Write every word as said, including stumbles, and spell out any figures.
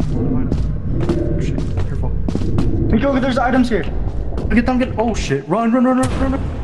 Oh shit, careful. Go, there's items here. Get down, get. Oh shit, run, run, run, run, run.